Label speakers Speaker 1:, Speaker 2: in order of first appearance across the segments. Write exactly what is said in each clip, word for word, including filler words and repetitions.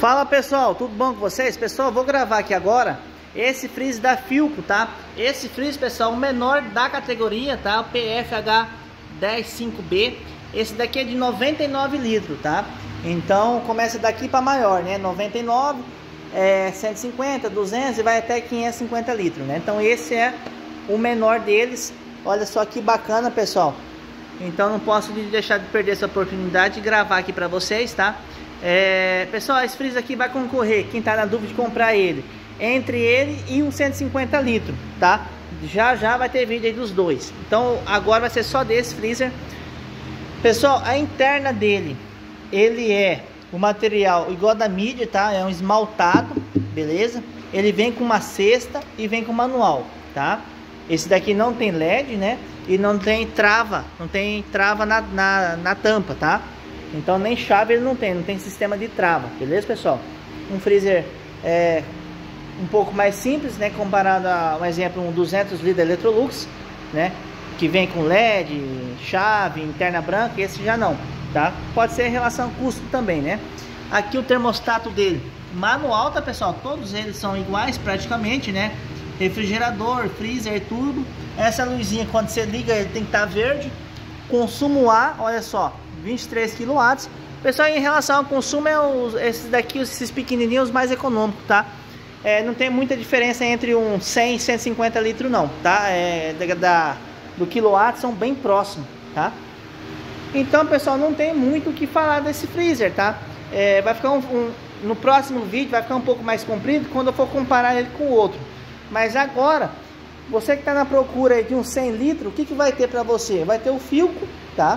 Speaker 1: Fala pessoal, tudo bom com vocês? Pessoal, vou gravar aqui agora esse freezer da Philco, tá? Esse freezer, pessoal, o menor da categoria, tá? O P F H dez cinco B. Esse daqui é de noventa e nove litros, tá? Então começa daqui para maior, né? noventa e nove, é, cento e cinquenta, duzentos e vai até quinhentos e cinquenta litros, né? Então esse é o menor deles. Olha só que bacana, pessoal. Então não posso deixar de perder essa oportunidade de gravar aqui para vocês, tá? É, pessoal, esse freezer aqui vai concorrer, quem tá na dúvida de comprar ele, entre ele e um cento e cinquenta litros, tá? Já já vai ter vídeo aí dos dois. Então agora vai ser só desse freezer. Pessoal, a interna dele, ele é o material igual da mídia, tá? É um esmaltado, beleza? Ele vem com uma cesta e vem com manual, tá? Esse daqui não tem L E D, né? E não tem trava, não tem trava na, na, na tampa, tá? Então nem chave ele não tem, não tem sistema de trava, beleza, pessoal? Um freezer é um pouco mais simples, né? Comparado a, um exemplo, um duzentos litros da Electrolux, né? Que vem com L E D, chave, interna branca, esse já não, tá? Pode ser em relação ao custo também, né? Aqui o termostato dele, manual, tá, pessoal? Todos eles são iguais praticamente, né? Refrigerador, freezer, tudo. Essa luzinha, quando você liga, ele tem que estar verde. Consumo A, olha só, vinte e três quilowatts. Pessoal, em relação ao consumo, é os, esses daqui, esses pequenininhos, mais econômicos, tá? É, não tem muita diferença entre um cem e cento e cinquenta litros, não, tá? É, da, da, do quilowatt são bem próximos, tá? Então, pessoal, não tem muito o que falar desse freezer, tá? É, vai ficar um, um, no próximo vídeo vai ficar um pouco mais comprido quando eu for comparar ele com o outro. Mas agora, você que está na procura de um cem litros, o que, que vai ter para você? Vai ter o Philco, tá?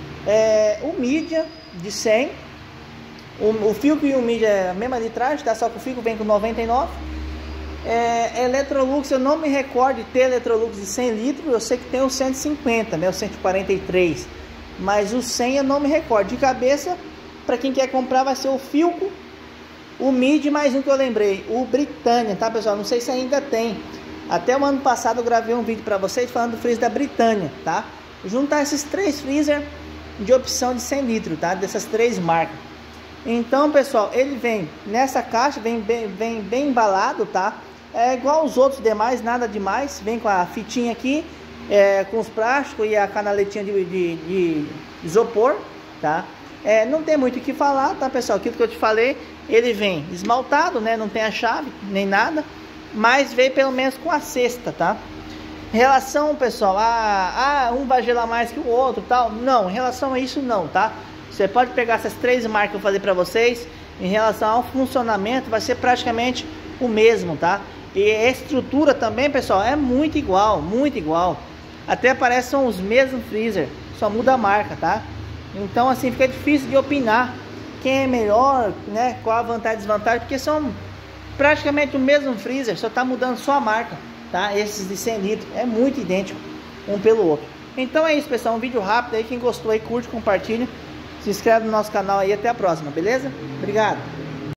Speaker 1: É, o Mídia de cem. O, o Philco e o Mídia é a mesma litragem, tá? Só que o Philco vem com noventa e nove. É, Electrolux, eu não me recordo de ter Electrolux de cem litros. Eu sei que tem o cento e cinquenta, né? O cento e quarenta e três. Mas o cem eu não me recordo. De cabeça, para quem quer comprar, vai ser o Philco, o Mídia, mais um que eu lembrei, o Britânia, tá, pessoal? Não sei se ainda tem. Até o ano passado eu gravei um vídeo para vocês falando do freezer da Britânia, tá? Juntar esses três freezer de opção de cem litros, tá? Dessas três marcas. Então, pessoal, ele vem nessa caixa, vem bem, vem bem embalado, tá? É igual os outros demais, nada demais. Vem com a fitinha aqui, é, com os plásticos e a canaletinha de, de, de isopor, tá? É, não tem muito o que falar, tá, pessoal? Aquilo que eu te falei, ele vem esmaltado, né? Não tem a chave, nem nada. Mas veio pelo menos com a cesta, tá? Em relação, pessoal, a, a um vai gelar mais que o outro, tal. Não, em relação a isso não, tá? Você pode pegar essas três marcas que eu falei pra vocês. Em relação ao funcionamento, vai ser praticamente o mesmo, tá? E a estrutura também, pessoal, é muito igual, muito igual. Até parece que são os mesmos freezer, só muda a marca, tá? Então, assim, fica difícil de opinar quem é melhor, né? Qual a vantagem e desvantagem, porque são praticamente o mesmo freezer, só tá mudando só a marca, tá? Esses de cem litros é muito idêntico um pelo outro. Então é isso, pessoal, um vídeo rápido aí. Quem gostou aí, curte, compartilha, se inscreve no nosso canal aí. Até a próxima, beleza? Obrigado.